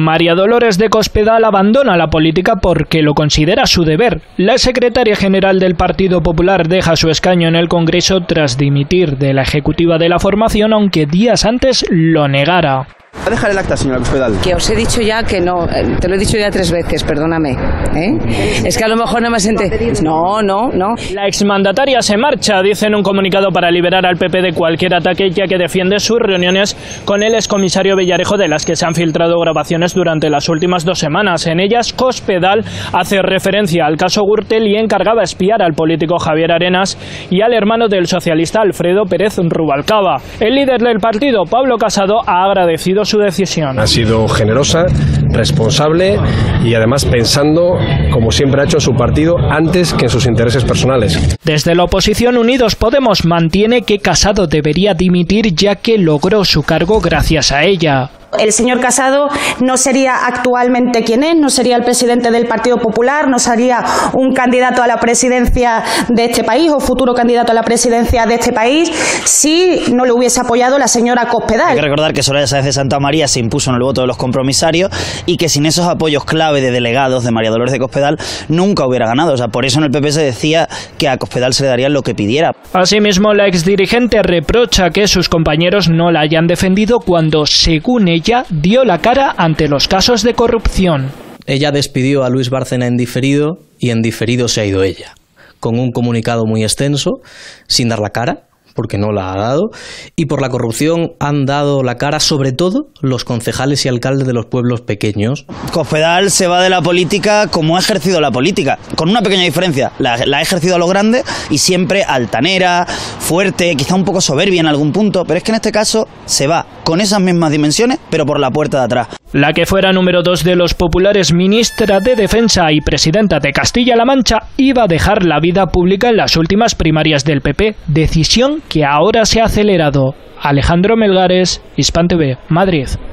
María Dolores de Cospedal abandona la política porque lo considera su deber. La secretaria general del Partido Popular deja su escaño en el Congreso tras dimitir de la ejecutiva de la formación, aunque días antes lo negara. ¿Va a dejar el acta, señora Cospedal? Que os he dicho ya que no, te lo he dicho ya 3 veces, perdóname. Es que a lo mejor no me senté. No. La exmandataria se marcha, dice en un comunicado, para liberar al PP de cualquier ataque, ya que defiende sus reuniones con el excomisario Villarejo, de las que se han filtrado grabaciones durante las últimas 2 semanas. En ellas, Cospedal hace referencia al caso Gürtel y encargaba espiar al político Javier Arenas y al hermano del socialista Alfredo Pérez Rubalcaba. El líder del partido, Pablo Casado, ha agradecido su decisión. Ha sido generosa, responsable y además pensando, como siempre ha hecho, su partido antes que en sus intereses personales. Desde la oposición, Unidos Podemos mantiene que Casado debería dimitir, ya que logró su cargo gracias a ella. El señor Casado no sería actualmente quien es, no sería el presidente del Partido Popular, no sería un candidato a la presidencia de este país o futuro candidato a la presidencia de este país si no le hubiese apoyado la señora Cospedal. Hay que recordar que Soraya Sáez de Santa María se impuso en el voto de los compromisarios y que sin esos apoyos clave de delegados de María Dolores de Cospedal nunca hubiera ganado. O sea, por eso en el PP se decía que a Cospedal se le daría lo que pidiera. Asimismo, la exdirigente reprocha que sus compañeros no la hayan defendido cuando, según ella, dio la cara ante los casos de corrupción. Ella despidió a Luis Bárcena en diferido y en diferido se ha ido ella, con un comunicado muy extenso, sin dar la cara, porque no la ha dado, y por la corrupción han dado la cara sobre todo los concejales y alcaldes de los pueblos pequeños. Cospedal se va de la política como ha ejercido la política, con una pequeña diferencia. La ha ejercido a lo grande y siempre altanera, fuerte, quizá un poco soberbia en algún punto, pero es que en este caso se va con esas mismas dimensiones, pero por la puerta de atrás. La que fuera número 2 de los populares, ministra de Defensa y presidenta de Castilla-La Mancha, iba a dejar la vida pública en las últimas primarias del PP, decisión que ahora se ha acelerado. Alejandro Melgares, Hispan TV, Madrid.